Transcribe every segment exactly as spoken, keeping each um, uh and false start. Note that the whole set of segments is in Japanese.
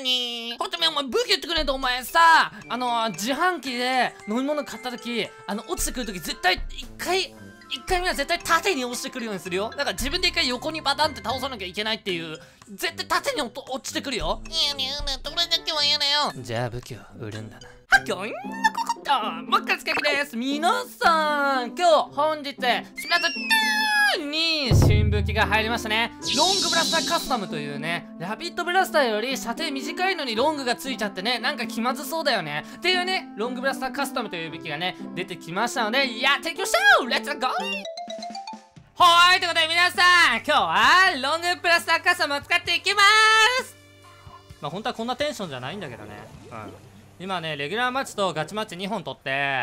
に。 ほんとめ、お前武器言ってくれんと、お前さ、あの自販機で飲み物買った時、あの落ちてくる時絶対一回一回目は絶対縦に落ちてくるようにするよ。だから自分で一回横にバタンって倒さなきゃいけないっていう、絶対縦に落ちてくるよ。 いやね、やだ、それだけは嫌だよ。 じゃあ武器を売るんだな。はっきょいんなここともっかつけきです。皆さん、今日本日スプラトゥーンに新武器が入りましたね。ロングブラスターカスタムというね、ラビットブラスターより射程短いのにロングがついちゃってね、なんか気まずそうだよねっていうね、ロングブラスターカスタムという武器がね出てきましたので、やっていきましょう。レッツゴー。はーい、ということで皆さん、今日はロングブラスターカスタムを使っていきまーす。まあ本当はこんなテンションじゃないんだけどね。うん今ね、レギュラーマッチとガチマッチにほん取って、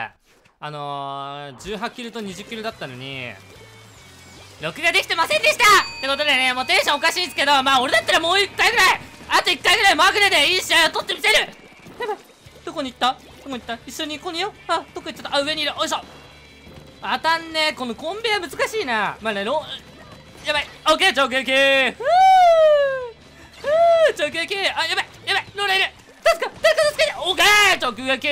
あのー、じゅうはちキルとにじゅっキルだったのに、録画できてませんでしたってことでね、もうテンションおかしいんですけど、まあ俺だったらもういっかいぐらい、あといっかいぐらいマグネでいい試合を取ってみせる。やばい、どこに行ったどこに行った、一緒に行こうによ。あ、どこ行っちゃった。あ、上にいる。よいしょ。当たんねえ。このコンベヤ難しいな。まあね、ロやばい。オッケー、直撃。ふぅふぅ直撃。あ、やばい、やばい、ローラいる。助か、助か、助か、オッケー直撃。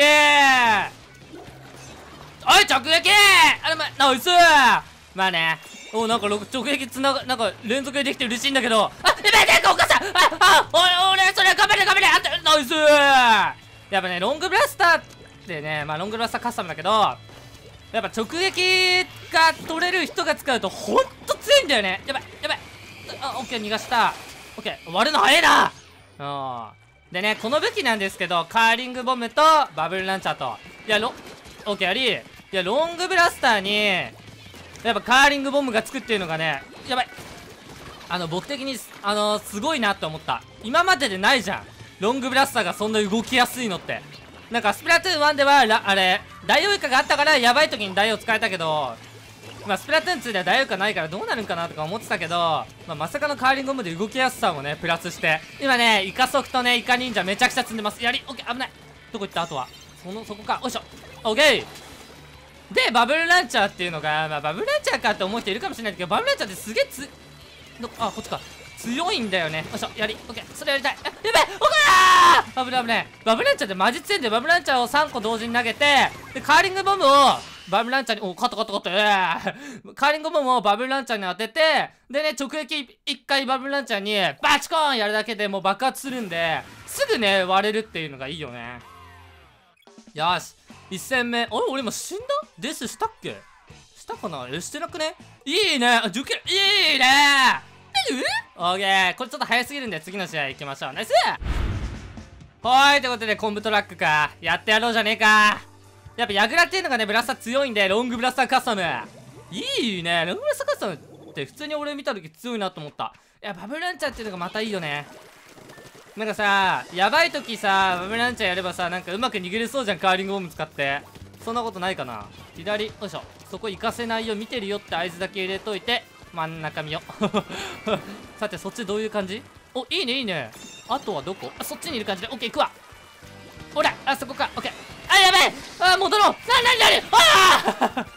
おい、直撃。あれ、ま、ナイス。まあね、お、なんか直撃つなが、なんか連続でできて嬉しいんだけど、あ、やばい、なんかお母さん、あ、あ、おい、俺、それ、頑張れ、頑張れ、あった、ナイス。やっぱね、ロングブラスターってね、まあロングブラスターカスタムだけど、やっぱ直撃が取れる人が使うとほんと強いんだよね。やばい、やばい。あ、オッケー、逃がした。オッケー、割るの早いな。うん。でね、この武器なんですけど、カーリングボムとバブルランチャーと、いや、ロ、オッケー、やり、いや、ロングブラスターに、やっぱカーリングボムがつくっていうのがね、やばい。あの、僕的に、あのー、すごいなって思った。今まででないじゃん。ロングブラスターがそんな動きやすいのって。なんか、スプラトゥーンワンでは、あれ、大王以下があったから、やばい時に大王使えたけど、まあ、スプラトゥーンツーでは大王以下ないからどうなるんかなとか思ってたけど、まあ、まさかのカーリングボムで動きやすさもね、プラスして、今ね、イカソフとね、イカ忍者めちゃくちゃ積んでます。やり、オッケー、危ない。どこ行ったあとは。その、そこか。よいしょ。オッケー。で、バブルランチャーっていうのが、まあ、バブルランチャーかって思う人いるかもしれないけど、バブルランチャーってすげえつ、どこ、あ、こっちか。強いんだよね。よいしょ、やり、オッケー。それやりたい。あ、やべえ、おかー危ない危ない。バブルランチャーってマジ強いんで、バブルランチャーをさんこ同時に投げて、で、カーリングボムを、バブルランチャーに、お、カットカットカット、えー、カーリングボムをバブルランチャーに当てて、でね、直撃いっかいバブルランチャーに、バチコーンやるだけでもう爆発するんで、すぐね、割れるっていうのがいいよね。よし。いっ戦目。あれ俺今死んだデスしたっけしたかなえ、してなくねいいねあ、じゅっキルいいねオーケーこれちょっと早すぎるんで次の試合行きましょう。ナイスはーい、ということでコンブトラックか。やってやろうじゃねえか。やっぱヤグラっていうのがね、ブラスター強いんで、ロングブラスターカスタム。いいねロングブラスターカスタムって普通に俺見た時強いなと思った。いや、バブルランチャーっていうのがまたいいよね。なんかさ、やばい時さ、バブルランチャーやればさ、なんかうまく逃げれそうじゃん、カーリングボム使って。そんなことないかな。左、よいしょ。そこ行かせないよ、見てるよって合図だけ入れといて、真ん中見よ。さて、そっちどういう感じ？お、いいね、いいね。あとはどこ？あ、そっちにいる感じで。オッケー、行くわ。ほら、あそこか。オッケー。あ、やばいあ、戻ろうな、なになにああ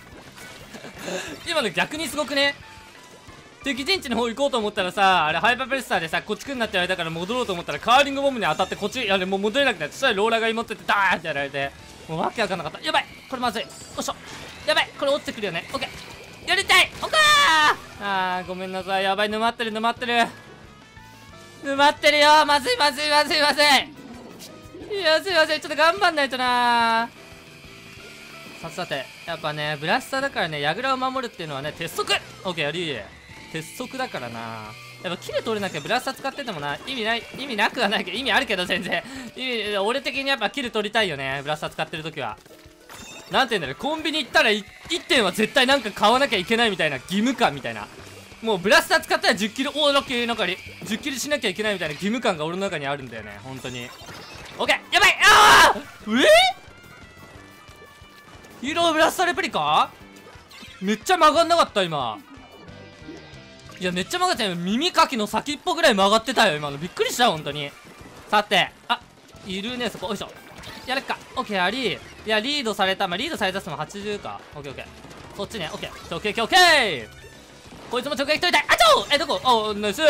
今の逆にすごくね敵陣地の方行こうと思ったらさ、あれハイパープレッサーでさ、こっち来んなって言われたから戻ろうと思ったらカーリングボムに当たってこっち、あれもう戻れなくなって、そしたらローラーが持ってってダーンってやられて、もうわけわかんなかった。やばいこれまずい。よいしょ。やばいこれ落ちてくるよね。オッケーやりたい。オッケーあーごめんなさい。やばい沼ってる沼ってる沼ってるよ。まずいまずいまずいまずい。いや、すいません。ちょっと頑張んないとなー。さてさて、やっぱね、ブラスターだからね、矢倉を守るっていうのはね、鉄則オッケー、やり鉄則だからな。やっぱキル取れなきゃブラスター使っててもな、意味ない、意味なくはないけど、意味あるけど全然。意味、俺的にやっぱキル取りたいよね、ブラスター使ってるときは。なんて言うんだろう、コンビニ行ったらいってんは絶対なんか買わなきゃいけないみたいな義務感みたいな。もうブラスター使ったらじゅっキル、おー、ラッキー、なんかじゅっキルしなきゃいけないみたいな義務感が俺の中にあるんだよね、本当に。オッケーやばいあーえヒーローブラスターレプリカめっちゃ曲がんなかった今。いやめっちゃ曲がってたよ。耳かきの先っぽぐらい曲がってたよ今の。びっくりした本当に。さて、あいるねそこ。よいしょやるか。オッケーあり。いやリードされた。まあリードされた人もはちじゅうか。オッケーオッケーそっちね。オッケーオッケーオッケーオッケーこいつも直撃取りたい。あちょえどこおナイス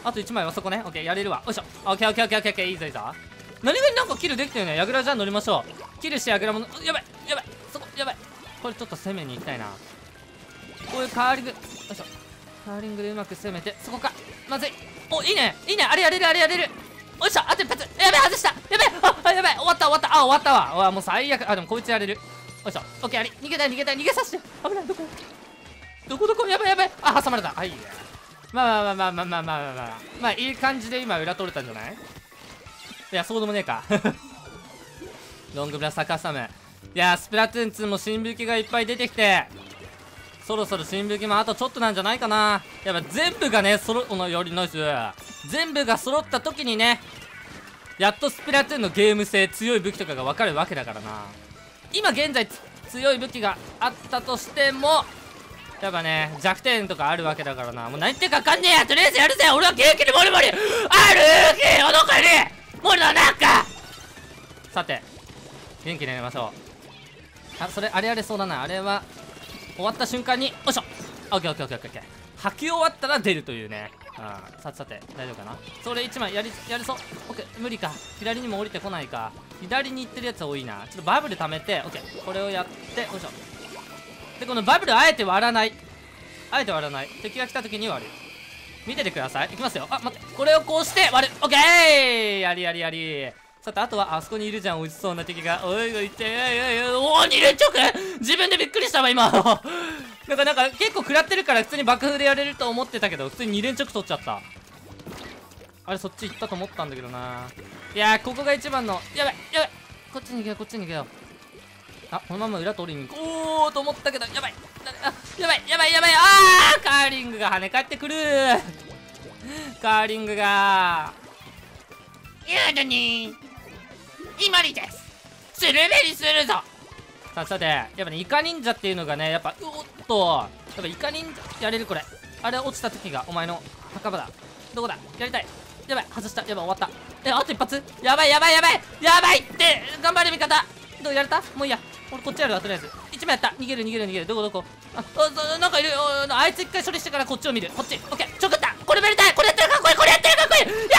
あといちまいはそこね。オッケー、やれるわ。よいしょ。オッケーオッケーオッケーオッケーオッケー、いいぞいいぞ。何気になんかキルできたよね。ヤグラじゃあ乗りましょう。キルしてヤグラもの、やばいやばい、そこやばい。これちょっと攻めに行きたいな。こういうカーリング、よいしょ。カーリングでうまく攻めて、そこか。まずい。お、いいねいいね、あれやれるあれやれる。よいしょ、あと一発。やべえ、外した。やべえ、ああ、やばい、終わった終わった。あ、終わったわ。うわ、もう最悪。あ、でもこいつやれる。よいしょ。オッケー、あり。逃げたい逃げたい逃げさせて。危ない、どこどこどこ、やばいやばい。あ、挟まれた。はい。まあまあまあまあまあまあまあまあまあ、まあいい感じで今裏取れたんじゃない？いや、そうでもねえか。ロングブラスターカスタム。いやー、スプラトゥーンツーも新武器がいっぱい出てきて、そろそろ新武器もあとちょっとなんじゃないかな。やっぱ全部がね、そろ、このよりナイス。全部が揃った時にね、やっとスプラトゥーンのゲーム性、強い武器とかが分かるわけだからな。今現在強い武器があったとしても、やっぱね、弱点とかあるわけだからな。もう何言ってるか分かんねえや。とりあえずやるぜ。俺は元気にモリモリあるけよ、どこにモリの中。さて、元気にやりましょう。あ、それあれやれそうだな。あれは終わった瞬間に、よいしょ。オッケーオッケーオッケーオッケー。吐き終わったら出るというね。うん、さてさて、大丈夫かな。それいちまいやりやれそう。オッケー、無理か。左にも降りてこないか。左に行ってるやつ多いな。ちょっとバブル貯めて、オッケー、これをやって、よいしょ。で、このバブルあえて割らない。あえて割らない。敵が来た時に割る。見ててください。いきますよ。あ、待って。これをこうして割る。オッケー、やりやりやり。さて、あとはあそこにいるじゃん、美味しそうな敵が。おいおいって、おいおいおい、おお、に連直。自分でびっくりしたわ今。なんかなんか結構食らってるから普通に爆風でやれると思ってたけど、普通にに連直取っちゃった。あれ、そっち行ったと思ったんだけどな。いやー、ここが一番の。やばいやばい、こっちに逃げよう、こっちに逃げよう。あ、このまま裏取りに行こうと思ったけど、やばい、あ、やばいやばいやばい。あー、カーリングが跳ね返ってくる。カーリングがやだねー、今りです。スルベリするぞ。 さあ、さて、やっぱね、イカ忍者っていうのがね、やっぱうおっと、やっぱイカ忍者やれる。これあれ、落ちた時がお前の墓場だ。どこだ、やりたい。やばい、外した。やばい、終わった。え、あと一発。やばいやばいやばいやばいって。頑張れ味方。どうやれた。もういいや、俺こっちやるわ。とりあえずいちまいやった。逃げる逃げる逃げる。どこどこ。ああ、なんかいる。あいつ一回処理してからこっちを見る。こっち。オッケー、ちょくった。これやりたい。これやったらかっこいい。これやったらかっこいい。いや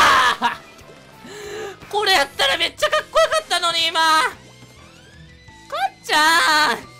ー、これやったらめっちゃかっこよかったのに今。かっちゃん、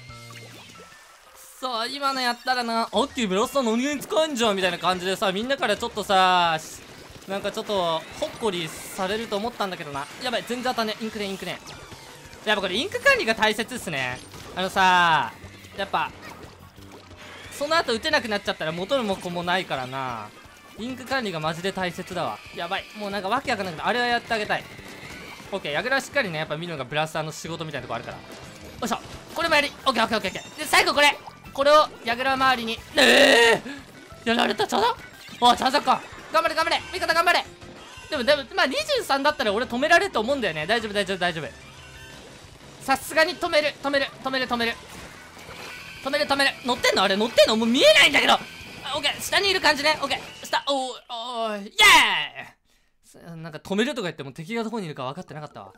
そう、今のやったらな、あっきーブラスター何気に使えんじゃんみたいな感じでさ、みんなからちょっとさ、なんかちょっとほっこりされると思ったんだけどな。やばい、全然当たんね。インクねインクね。やっぱこれインク管理が大切っすね。あのさ、やっぱその後打てなくなっちゃったら元も子もないからな。インク管理がマジで大切だわ。やばい、もうなんかわけわかんなくて、あれはやってあげたい。オッケー、矢倉はしっかりね、やっぱ見るのがブラスターの仕事みたいなとこあるから。よいしょ、これもやり。オッケーオッケーオッケーオッケー。で、最後これこれを矢倉周りに、えー、やられた。チャザあ、チャザか。頑張れ頑張れ味方頑張れ。でもでもまあにじゅうさんだったら俺止められると思うんだよね。大丈夫大丈夫大丈夫。さすがに止める止める止める止める止める止める。乗ってんのあれ、乗ってんのもう見えないんだけど。オッケー、下にいる感じね。オッケー、下。おーおー、イエーイ。なんか止めるとか言っても敵がどこにいるか分かってなかったわ。うわ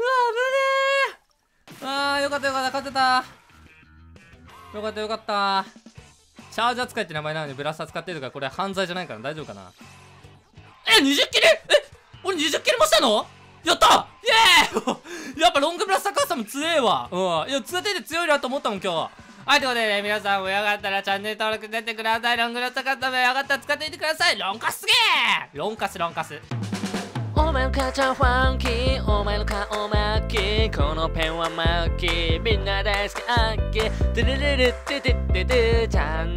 ー、危ねー。あー、よかったよかった、勝てた。よかったよかった。チャージ扱いって名前なのにブラスター使ってるとか、これ犯罪じゃないから大丈夫かな。え、にじゅっキル。え、俺にじゅっキルもしたの。やったイエーイ。やっぱロングブラスターカスタム強えわ。うん、いや、通てて強いなと思ったもん今日。はい、ということでね、皆さんもよかったらチャンネル登録してってください。ロングブラスターカスタムよかったら使ってみてください。ロンカスすげー。ロンカスロンカス。お前の母ちゃんファンキー、お前の顔マッキー、このペンはマッキー、みんな大好きアッキー、ドゥルルルッテテテテチャン